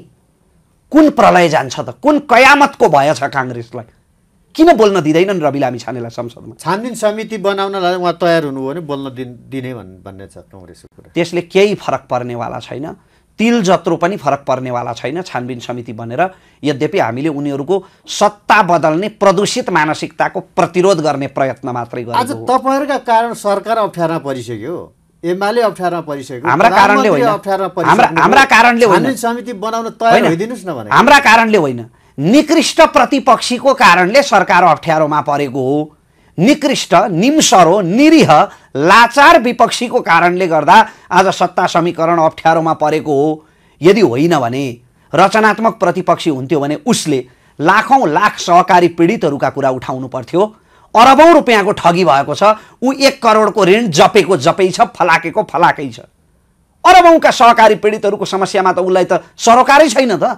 कुन प्रलय जान्छ त? कुन कयामतको भय छ काङ्ग्रेसलाई? किन बोल्न दिँदैनन् रवि लामिछानेलाई संसदमा? छानबिन समिति बनाउनलाई उहाँ तयार हुनुभयो भने बोल्न दिने भन्ने छ काङ्ग्रेसको कुरा। त्यसले केही फरक पर्नेवाला छैन, तिल जत्रो पनि फरक पर्नेवाला छैन छानबिन समिति बनेर। यद्यपि हामीले उनीहरूको सत्ता बदल्ने प्रदूषित मानसिकताको प्रतिरोध गर्ने प्रयत्न मात्रै गरेको हो। आज तपाईँहरूका कारण सरकार अप्ठ्यारोमा परिसक्यो, एमाले अप्ठ्यारोमा परिसक्यो, हाम्रा कारणले होइन, हाम्रा हाम्रा कारणले होइन। छानबिन समिति बनाउन तयार भइदिनुस् न भने। हाम्रा कारणले होइन, निकृष्ट प्रतिपक्षीको कारणले सरकार अप्ठ्यारोमा परेको हो। निकृष्ट, निम्सरो, निरीह, लाचार विपक्षीको कारणले गर्दा आज सत्ता समीकरण अप्ठ्यारोमा परेको हो। यदि होइन भने रचनात्मक प्रतिपक्षी हुन्थ्यो भने उसले लाखौँ लाख सहकारी पीडितहरूका कुरा उठाउनु पर्थ्यो। अरबौँ रुपियाँको ठगी भएको छ, ऊ एक करोडको ऋण जपेको जपै छ, फलाकेको फलाकै छ। अरबौँका सहकारी पीडितहरूको समस्यामा त उसलाई त सरोकारै छैन त।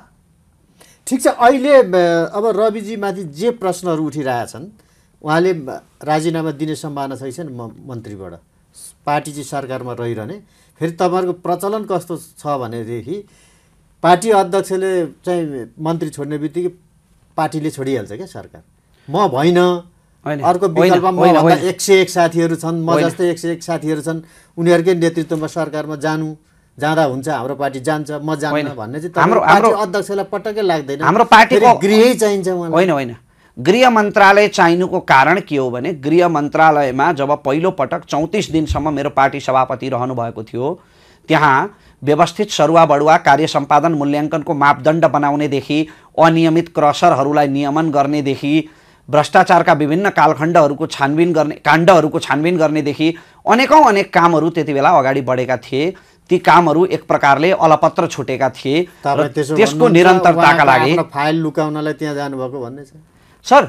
ठिक छ, अहिले अब रविजीमाथि जे प्रश्नहरू उठिरहेछन् उहाँले राजीनामा दिने सम्भावना छैन मन्त्रीबाट। पार्टी चाहिँ सरकारमा रहिरहने। फेरि तपाईँहरूको प्रचलन कस्तो छ भनेदेखि पार्टी अध्यक्षले चाहिँ मन्त्री छोड्ने बित्तिकै पार्टीले छोडिहाल्छ क्या सरकार। म भइन, अर्को विकल्पमा मभन्दा एक सय एक साथीहरू छन्, म जस्तै एक सय एक साथीहरू छन्, उनीहरूकै नेतृत्वमा सरकारमा जानु जाँदा हुन्छ हाम्रो पार्टी जान्छ म जान्न भन्ने चाहिँ हाम्रो हाम्रो अध्यक्षलाई पटक्कै लाग्दैन। हाम्रो पार्टीको गृहै चाहिन्छ उहाँलाई। होइन होइन गृह मन्त्रालय चाहिनुको कारण के हो भने गृह मन्त्रालयमा जब पहिलो पटक चौतिस दिनसम्म मेरो पार्टी सभापति रहनु भएको थियो त्यहाँ व्यवस्थित सरुवा बढुवा कार्य सम्पादन मूल्याङ्कनको मापदण्ड बनाउनेदेखि अनियमित क्रसरहरूलाई नियमन गर्नेदेखि भ्रष्टाचारका विभिन्न कालखण्डहरूको छानबिन गर्ने काण्डहरूको छानबिन गर्नेदेखि अनेकौँ अनेक कामहरू त्यति बेला अगाडि बढेका थिए। ती कामहरू एक प्रकारले अलपत्र छुटेका थिए र त्यसको निरन्तरताका लागि फाइल लुकाउनलाई त्यहाँ जानुभएको भन्ने छ सर।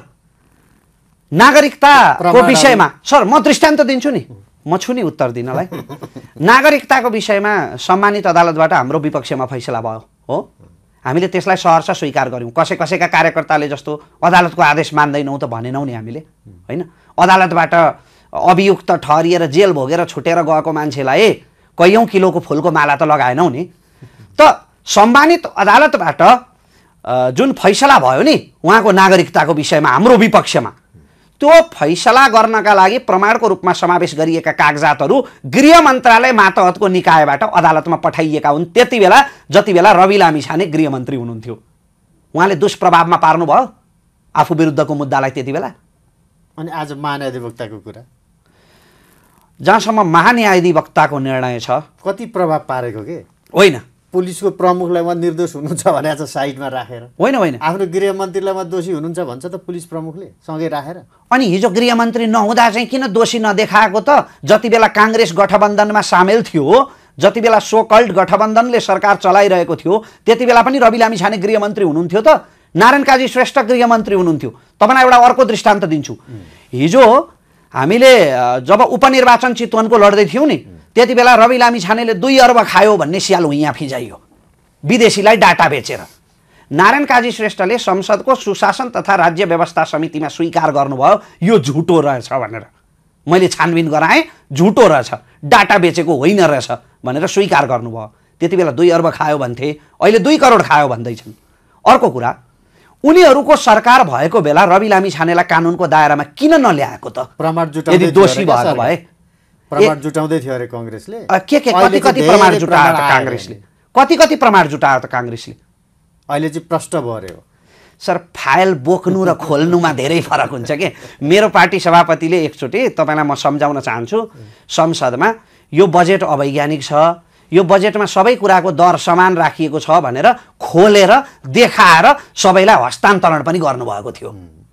नागरिकताको विषयमा सर म दृष्टान्त दिन्छु नि, म छु नि उत्तर दिनलाई। नागरिकताको विषयमा सम्मानित अदालतबाट हाम्रो विपक्षमा फैसला भयो हो, हामीले त्यसलाई सहर्ष स्वीकार गऱ्यौँ। कसै कसैका कार्यकर्ताले जस्तो अदालतको आदेश मान्दैनौँ त भनेनौँ नि हामीले होइन। अदालतबाट अभियुक्त ठहरिएर जेल भोगेर छुटेर गएको मान्छेलाई कैयौँ किलोको फुलको माला त लगाएनौँ नि। त सम्मानित अदालतबाट जुन फैसला भयो नि उहाँको नागरिकताको विषयमा हाम्रो विपक्षमा, त्यो फैसला गर्नका लागि प्रमाणको रूपमा समावेश गरिएका कागजातहरू गृह मन्त्रालय मातहतको निकायबाट अदालतमा पठाइएका हुन्। त्यति बेला जति बेला रवि लामिछाने गृहमन्त्री हुनुहुन्थ्यो, उहाँले दुष्प्रभावमा पार्नुभयो आफू विरुद्धको मुद्दालाई त्यति बेला। अनि आज महान्यायाधिवक्ताको कुरा, जहाँसम्म महान्यायाधिवक्ताको निर्णय छ कति प्रभाव पारेको के होइन। पुलिसको प्रमुखलाई उहाँ निर्दोष हुनुहुन्छ भने आज साइडमा राखेर, होइन होइन आफ्नो गृहमन्त्रीलाई उहाँ दोषी हुनुहुन्छ भन्छ त पुलिस प्रमुखले सँगै राखेर। अनि हिजो गृहमन्त्री नहुँदा चाहिँ किन दोषी नदेखाएको त? जति बेला काङ्ग्रेस गठबन्धनमा सामेल थियो, जति बेला सो कल्ड गठबन्धनले सरकार चलाइरहेको थियो, त्यति बेला पनि रवि लामिछाने गृहमन्त्री हुनुहुन्थ्यो त, नारायण काजी श्रेष्ठ गृहमन्त्री हुनुहुन्थ्यो। तपाईँलाई एउटा अर्को दृष्टान्त दिन्छु। हिजो हामीले जब उपनिर्वाचन चितवनको लड्दै थियौँ नि त्यति बेला रवि लामिछानेले दुई अर्ब खायो भन्ने स्याल हुइयाँ फिजाइयो विदेशीलाई डाटा बेचेर। नारायण काजी श्रेष्ठले संसदको सुशासन तथा राज्य व्यवस्था समितिमा स्वीकार गर्नुभयो यो झुटो रहेछ भनेर। मैले छानबिन गराएँ झुटो रहेछ, डाटा बेचेको होइन रहेछ भनेर स्वीकार गर्नुभयो। त्यति बेला दुई अर्ब खायो भन्थे, अहिले दुई करोड खायो भन्दैछन्। अर्को कुरा, उनीहरूको सरकार भएको बेला रवि लामिछानेलाई कानुनको दायरामा किन नल्याएको त? प्रमाण जुटाउँदै यदि दोषी भएको भए प्रमाण जुटाउँदै थियो अरे काङ्ग्रेसले। के के कति कति प्रमाण जुटायो त काङ्ग्रेसले? कति कति प्रमाण जुटायो त काङ्ग्रेसले? अहिले चाहिँ प्रष्ट भयो सर। फाइल बोक्नु र खोल्नुमा धेरै फरक हुन्छ के। मेरो पार्टी सभापतिले एकचोटि तपाईँलाई म सम्झाउन चाहन्छु, संसदमा यो बजेट अवैज्ञानिक छ, यो बजेटमा सबै कुराको दर समान राखिएको छ भनेर खोलेर देखाएर सबैलाई हस्तान्तरण पनि गर्नुभएको थियो।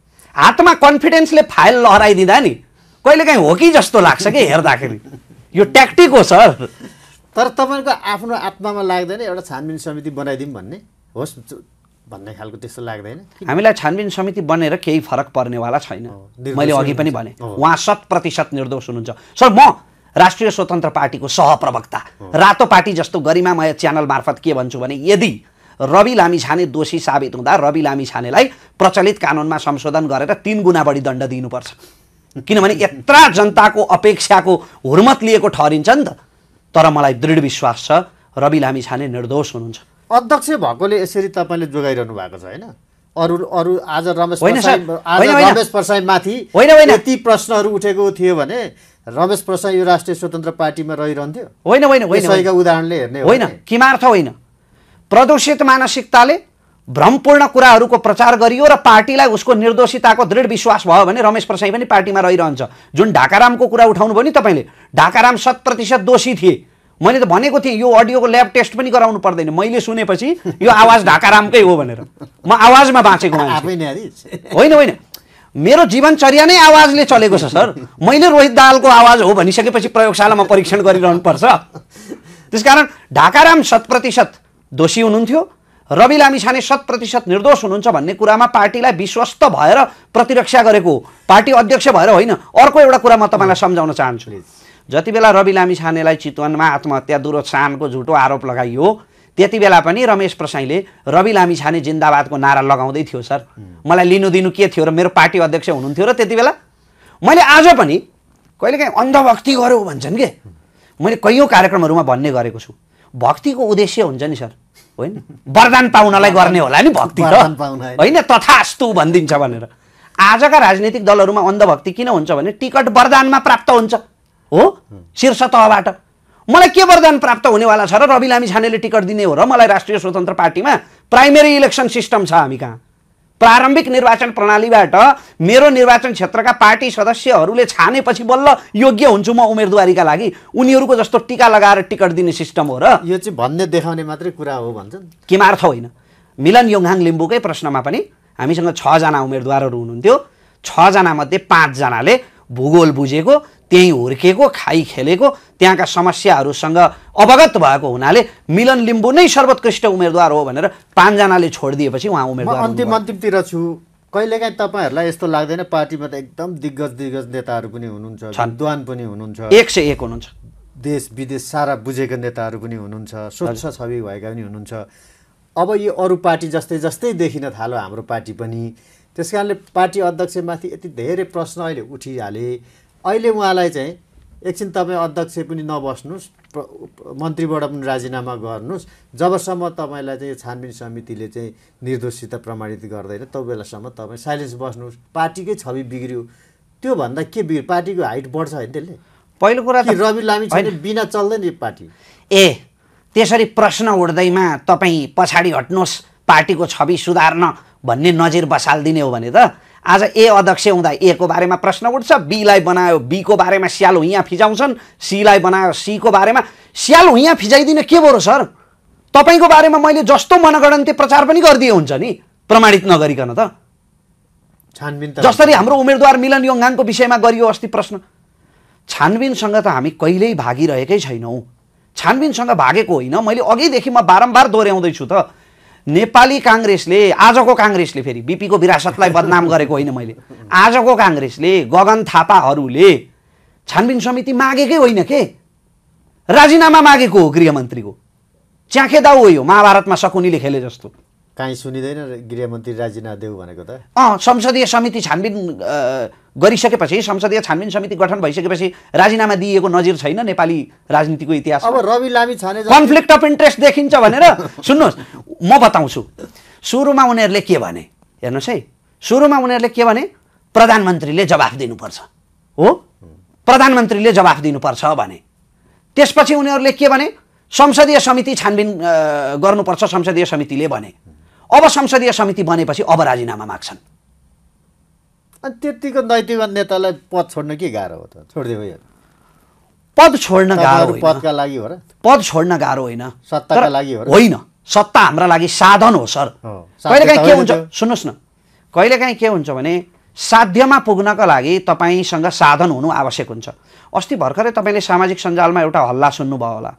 हातमा कन्फिडेन्सले फाइल लहराइदिँदा नि कहिलेकाहीँ हो कि जस्तो लाग्छ कि हेर्दाखेरि। यो ट्याक्टिक हो सर। तर तपाईँको आफ्नो आत्मामा लाग्दैन एउटा छानबिन समिति बनाइदिउँ भन्ने होस् भन्ने खालको त्यस्तो लाग्दैन? हामीलाई छानबिन समिति बनेर केही फरक पर्नेवाला छैन। मैले अघि पनि भने उहाँ शत प्रतिशत निर्दोष हुनुहुन्छ सर। म राष्ट्रिय स्वतन्त्र पार्टीको सहप्रवक्ता, रातो पार्टी जस्तो गरिमामय च्यानल मार्फत के भन्छु भने यदि रवि लामिछाने दोषी साबित हुँदा रवि लामिछानेलाई प्रचलित कानुनमा संशोधन गरेर तीन गुणा बढी दण्ड दिनुपर्छ। किनभने यत्रा जनताको अपेक्षाको हुर्मत लिएको ठहरिन्छ नि त। तर मलाई दृढ विश्वास छ रवि लामिछाने निर्दोष हुनुहुन्छ। अध्यक्ष भएकोले यसरी तपाईँले जोगाइरहनु भएको छ होइन? अरू अरू आज रमेश प्रसाद आज रमेश प्रसादमाथि यति प्रश्नहरू उठेको थियो भने रमेश प्रसाद यो राष्ट्रिय स्वतन्त्र पार्टीमा रहिरहन्थ्यो? होइन होइन होइन, सहीका उदाहरणले हेर्ने होइन, किमार्थ होइन। प्रदूषित मानसिकताले भ्रमपूर्ण कुराहरूको प्रचार गरियो र पार्टीलाई उसको निर्दोषिताको दृढ विश्वास भयो भने रमेश प्रसाद पनि पार्टीमा रहिरहन्छ। जुन ढाकारामको कुरा उठाउनु भयो नि तपाईँले, ढाकाराम शत प्रतिशत दोषी थिए। मैले त भनेको थिएँ यो अडियोको ल्याब टेस्ट पनि गराउनु पर्दैन। मैले सुनेपछि यो आवाज ढाकारामकै हो भनेर म आवाजमा बाँचेको मान्छे होइन। होइन, मेरो जीवनचर्या नै आवाजले चलेको छ सर। मैले रोहित दाहालको आवाज हो भनिसकेपछि प्रयोगशालामा परीक्षण गरिरहनु पर्छ। त्यसकारण ढाकाराम शत प्रतिशत दोषी हुनुहुन्थ्यो, रवि लामिछाने शत प्रतिशत निर्दोष हुनुहुन्छ भन्ने कुरामा पार्टीलाई विश्वस्त भएर प्रतिरक्षा गरेको, पार्टी अध्यक्ष भएर होइन। अर्को एउटा कुरा म तपाईँलाई सम्झाउन चाहन्छु। जति बेला रवि लामिछानेलाई चितवनमा आत्महत्या दुरोत्साहनको झुटो आरोप लगाइयो त्यति बेला पनि रमेश प्रसाईले रवि लामिछाने जिन्दाबादको नारा लगाउँदै थियो सर। मलाई लिनु दिनु के थियो र मेरो पार्टी अध्यक्ष हुनुहुन्थ्यो र त्यति बेला मैले आज पनि कहिलेकाहीँ अन्धभक्ति गर्यो भन्छन् के, मैले कैयौँ कार्यक्रमहरूमा भन्ने गरेको छु। भक्तिको उद्देश्य हुन्छ नि सर, होइन वरदान पाउनलाई गर्ने होला नि भक्ति त, होइन तथास्तु भनिदिन्छ भनेर। आजका राजनीतिक दलहरूमा अन्धभक्ति किन हुन्छ भने टिकट वरदानमा प्राप्त हुन्छ हो शीर्ष तहबाट। मलाई के वरदान प्राप्त हुनेवाला छ र रवि लामिछानेले टिकट दिने हो र मलाई राष्ट्रिय स्वतन्त्र पार्टीमा प्राइमेरी इलेक्सन सिस्टम छ हामी कहाँ प्रारम्भिक निर्वाचन प्रणालीबाट मेरो निर्वाचन क्षेत्रका पार्टी सदस्यहरूले छानेपछि बल्ल योग्य हुन्छु म उम्मेदवारीका लागि उनीहरूको जस्तो टिका लगाएर टिकट दिने सिस्टम हो र यो चाहिँ भन्ने देखाउने मात्रै कुरा हो भन्छन् केमा अर्थ होइन मिलन योङहाङ लिम्बूकै प्रश्नमा पनि हामीसँग छजना उम्मेदवारहरू हुनुहुन्थ्यो छजना मध्ये पाँचजनाले भूगोल बुझेको त्यही हुर्केको खाइ खेलेको त्यहाँका समस्याहरूसँग अवगत भएको हुनाले मिलन लिम्बू नै सर्वोत्कृष्ट उम्मेदवार हो भनेर पाँचजनाले छोडिदिएपछि उहाँ उम्मेदवार अन्तिम अन्तिमतिर छु कहिलेकाहीँ तपाईँहरूलाई यस्तो लाग्दैन पार्टीमा त एकदम दिग्गज दिग्गज नेताहरू पनि हुनुहुन्छ विद्वान पनि हुनुहुन्छ एक सय एक हुनुहुन्छ देश विदेश सारा बुझेका नेताहरू पनि हुनुहुन्छ स्वच्छ छवि भएका पनि हुनुहुन्छ अब यो अरू पार्टी जस्तै जस्तै देखिन थाल्यो हाम्रो पार्टी पनि त्यस कारणले पार्टी अध्यक्षमाथि यति धेरै प्रश्न अहिले उठिहाले अहिले उहाँलाई चाहिँ एकछिन तपाईँ अध्यक्ष पनि नबस्नुहोस् मन्त्रीबाट पनि राजीनामा गर्नुहोस् जबसम्म तपाईँलाई चाहिँ छानबिन समितिले चाहिँ निर्दोषिता प्रमाणित गर्दैन तब बेलासम्म तपाईँ साइलेन्स बस्नुहोस् पार्टीकै छवि बिग्रियो त्योभन्दा के बिग्रियो पार्टीको हाइट बढ्छ होइन त्यसले पहिलो कुरा त रवि लामिछाने बिना चल्दैन यो पार्टी ए त्यसरी प्रश्न उठ्दैमा तपाईँ पछाडि हट्नुहोस् पार्टीको छवि सुधार्न भन्ने नजिर बसालिदिने हो भने त आज ए अध्यक्ष हुँदा ए को बारेमा प्रश्न उठ्छ बीलाई बनायो बी को बारेमा स्याल हुइयाँ फिजाउँछन् सीलाई बनायो सी को बारेमा स्याल हुइयाँ फिजाइदिन के भयो र सर तपाईँको बारेमा मैले जस्तो मनगणन्ते प्रचार पनि गरिदिए हुन्छ नि प्रमाणित नगरिकन त छानबिन जसरी हाम्रो उम्मेदवार मिलन योङहाङको विषयमा गरियो अस्ति प्रश्न छानबिनसँग त हामी कहिल्यै भागिरहेकै छैनौँ छानबिनसँग भागेको होइन मैले अघिदेखि म बारम्बार दोहोऱ्याउँदैछु त नेपाली काङ्ग्रेसले आजको काङ्ग्रेसले फेरि बिपीको विरासतलाई बदनाम गरेको होइन मैले आजको काङ्ग्रेसले गगन थापाहरूले छानबिन समिति मागेकै होइन के राजीनामा मागेको हो गृहमन्त्रीको च्याखे दाउ हो यो महाभारतमा शकुनीले खेले जस्तो काहीँ सुनिँदैन गृहमन्त्री राजीनामा देऊ भनेको त अँ संसदीय समिति छानबिन गरिसकेपछि संसदीय छानबिन समिति गठन भइसकेपछि राजीनामा दिएको नजिर छैन नेपाली राजनीतिको इतिहास अब Ravi Lamichhane conflict of interest देखिन्छ भनेर सुन्नुहोस् म बताउँछु सुरुमा उनीहरूले के भने हेर्नुहोस् है सुरुमा उनीहरूले के भने प्रधानमन्त्रीले जवाफ दिनुपर्छ हो प्रधानमन्त्रीले जवाफ दिनुपर्छ भने त्यसपछि उनीहरूले के भने संसदीय समिति छानबिन गर्नुपर्छ संसदीय समितिले भने अब संसदीय समिति बनेपछि अब राजीनामा माग्छन् अनि त्यतिको नैतिक नेतालाई पद छोड्न के गाह्रो हो त छोडिदियो यो पद छोड्न गाह्रो होइन पदका लागि हो र पद छोड्न गाह्रो होइन सत्ताका लागि हो र होइन सत्ता हाम्रा लागि साधन हो सर कहिलेकाहीँ के हुन्छ सुन्नुहोस् न कहिलेकाहीँ के हुन्छ भने साध्यमा पुग्नका लागि तपाईँसँग साधन हुनु आवश्यक हुन्छ अस्ति भर्खरै तपाईँले सामाजिक सञ्जालमा एउटा हल्ला सुन्नुभयो होला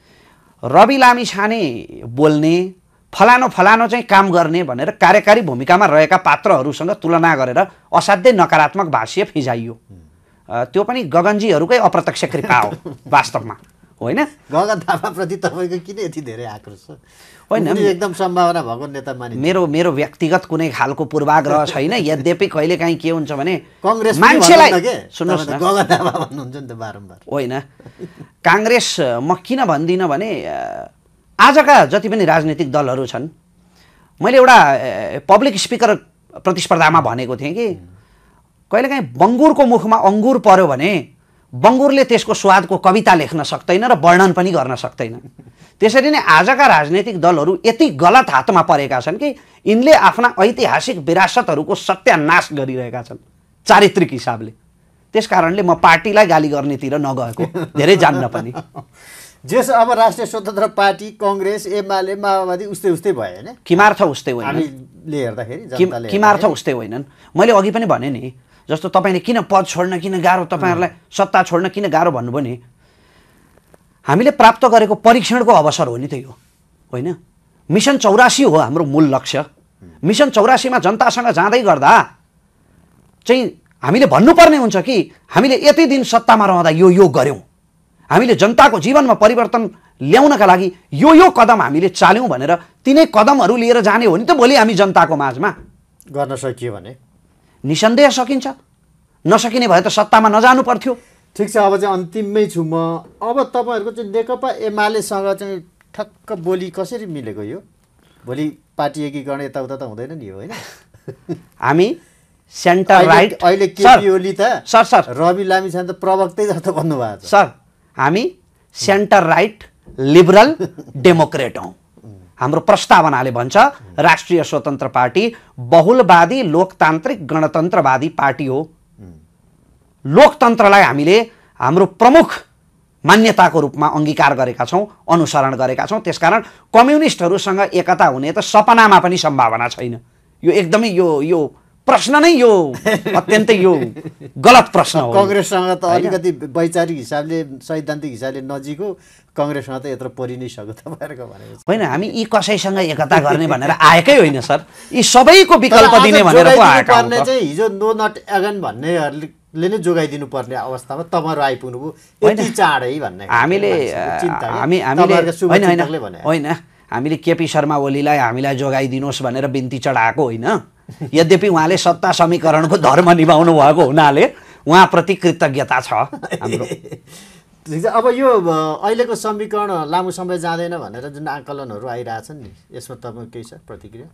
रवि लामिछाने बोल्ने फलानो फलानो चाहिँ काम गर्ने भनेर कार्यकारी भूमिकामा रहेका पात्रहरूसँग तुलना गरेर असाध्यै नकारात्मक भाष्य फिजाइयो त्यो पनि गगनजीहरूकै अप्रत्यक्ष कृपा हो वास्तवमा होइन गगन थापाप्रति तपाईँको किन यति धेरै आक्रोश छ होइन एकदम सम्भावना भएको नेता मानिन्छ मेरो मेरो व्यक्तिगत कुनै खालको पूर्वाग्रह छैन यद्यपि कहिलेकाहीँ के हुन्छ भने कङ्ग्रेस मान्छेलाई सुन्नुहोस् न गगन थापा भन्नुहुन्छ नि त बारम्बार होइन काङ्ग्रेस म किन भन्दिनँ भने आजका जति पनि राजनीतिक दलहरू छन् मैले एउटा पब्लिक स्पिकर प्रतिस्पर्धामा भनेको थिएँ कि कहिलेकाहीँ बङ्गुरको मुखमा अङ्गुर पर्यो भने बङ्गुरले त्यसको स्वादको कविता लेख्न सक्दैन र वर्णन पनि गर्न सक्दैन त्यसरी नै आजका राजनीतिक दलहरू यति गलत हातमा परेका छन् कि यिनले आफ्ना ऐतिहासिक विरासतहरूको सत्यानाश गरिरहेका छन् चारित्रिक हिसाबले त्यस कारणले म पार्टीलाई गाली गर्नेतिर नगएको धेरै जान्न पनि जेस अब राष्ट्रिय स्वतन्त्र पार्टी कङ्ग्रेस एमाले माओवादी उस्तै उस्तै भयो होइन किमार्थ उस्तै होइन हामीले हेर्दाखेरि जनताले किमार्थ उस्तै होइनन् मैले अघि पनि भने नि जस्तो तपाईँले किन पद छोड्न किन गाह्रो तपाईँहरूलाई सत्ता छोड्न किन गाह्रो भन्नुभयो नि हामीले प्राप्त गरेको परीक्षणको अवसर हो नि त यो होइन मिसन चौरासी हो हाम्रो मूल लक्ष्य मिसन चौरासीमा जनतासँग जाँदै गर्दा चाहिँ हामीले भन्नुपर्ने हुन्छ कि हामीले यति दिन सत्तामा रहँदा यो यो गऱ्यौँ हामीले जनताको जीवनमा परिवर्तन ल्याउनका लागि यो यो कदम हामीले चाल्यौँ भनेर तिनै कदमहरू लिएर जाने हो नि त भोलि हामी जनताको माझमा गर्न सकियो भने निसन्देह सकिन्छ नसकिने भए त सत्तामा नजानु पर्थ्यो ठिक छ अब चाहिँ अन्तिममै छु म अब तपाईँहरूको चाहिँ नेकपा एमालेसँग चाहिँ ठक्क बोली कसरी मिलेको यो भोलि पार्टी एकीकरण यताउता त हुँदैन नि होइन हामी सेन्टर राइट अहिले केपी ओली त सर सर रवि लामिछाने त प्रवक्तै जस्तो भन्नुभएको छ सर हामी सेन्टर राइट लिबरल डेमोक्रेट हौँ। हाम्रो प्रस्तावनाले भन्छ राष्ट्रिय स्वतन्त्र पार्टी बहुलवादी लोकतान्त्रिक गणतन्त्रवादी पार्टी हो। लोकतन्त्रलाई हामीले हाम्रो प्रमुख मान्यताको रूपमा अङ्गीकार गरेका छौँ, अनुसरण गरेका छौँ। त्यसकारण कम्युनिस्टहरूसँग एकता हुने त सपनामा पनि सम्भावना छैन। यो एकदमै यो यो प्रश्न नै यो अत्यन्तै यो गलत प्रश्न हो। कङ्ग्रेससँग त अलिकति वैचारिक हिसाबले सैद्धान्तिक हिसाबले नजिक हो, कङ्ग्रेससँग त यत्रो परि नै सक्यो तपाईँहरूको भनेको होइन। हामी यी कसैसँग एकता गर्ने भनेर आएकै होइन सर, यी सबैको विकल्प दिने भनेर पो आएका हौँ। चाहिँ हिजो नो नट एगन भन्नेहरूले ले नै जोगाइदिनु पर्ने अवस्थामा तपाईँहरू आइपुग्नु भयो यति चाँडै भन्ने हामीले हामी हामीले होइन होइन होइन हामीले केपी शर्मा ओलीलाई हामीलाई जोगाइदिनुहोस् भनेर बिन्ती चढाएको होइन। यद्यपि उहाँले सत्ता समीकरणको धर्म निभाउनु भएको हुनाले उहाँप्रति कृतज्ञता छ हाम्रो। अब यो अहिलेको समीकरण लामो समय जाँदैन भनेर जुन आकलनहरू आइरहेछन् नि, यसमा तपाईँ केही छ प्रतिक्रिया?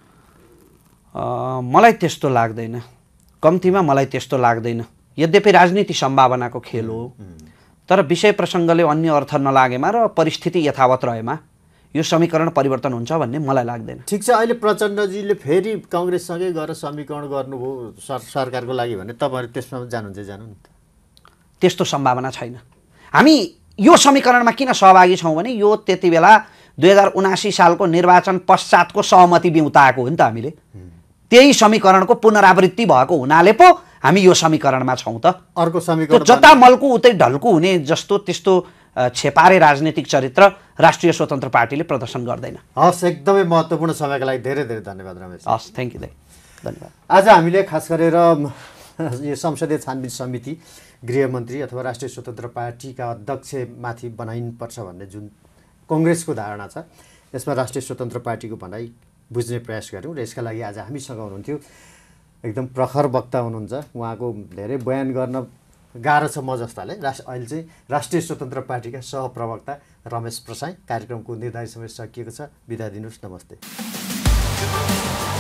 मलाई त्यस्तो लाग्दैन, कम्तीमा मलाई त्यस्तो लाग्दैन। यद्यपि राजनीति सम्भावनाको खेल हो, तर विषय प्रसङ्गले अन्य अर्थ नलागेमा र परिस्थिति यथावत रहेमा यो समीकरण परिवर्तन हुन्छ भन्ने मलाई लाग्दैन। ठिक छ, अहिले प्रचण्डजीले फेरि कङ्ग्रेससँगै गएर समीकरण गर्नुभयो सर सरकारको लागि भने तपाईँहरू त्यसमा जानुहुन्छ जानु नि? त्यस्तो सम्भावना छैन। हामी यो समीकरणमा किन सहभागी छौँ भने यो त्यति बेला दुई हजार उनासी सालको निर्वाचन पश्चातको सहमति बिउताएको हो नि त। हामीले त्यही समीकरणको पुनरावृत्ति भएको हुनाले पो हामी यो समीकरणमा छौँ त। अर्को समीकरण जता मल्कु उतै ढल्कु हुने जस्तो त्यस्तो छेपारे राजनीतिक चरित्र राष्ट्रिय स्वतन्त्र पार्टीले प्रदर्शन गर्दैन। हस्, एकदमै महत्त्वपूर्ण समयको लागि धेरै धेरै धन्यवाद रमेश। हस्, थ्याङ्क यू दाइ, धन्यवाद। आज हामीले खास गरेर यो संसदीय छानबिन समिति गृहमन्त्री अथवा राष्ट्रिय स्वतन्त्र पार्टीका अध्यक्षमाथि बनाइनुपर्छ भन्ने जुन कङ्ग्रेसको धारणा छ, यसमा राष्ट्रिय स्वतन्त्र पार्टीको भनाइ बुझ्ने प्रयास गऱ्यौँ र यसका लागि आज हामीसँग हुनुहुन्थ्यो एकदम प्रखर वक्ता हुनुहुन्छ। उहाँको धेरै बयान गर्न गाह्रो छ म जस्ताले। राष्ट्र अहिले चाहिँ राष्ट्रिय स्वतन्त्र पार्टीका सहप्रवक्ता रमेश प्रसाई। कार्यक्रमको निर्धारित समय सकिएको छ, बिदा दिनुहोस्, नमस्ते।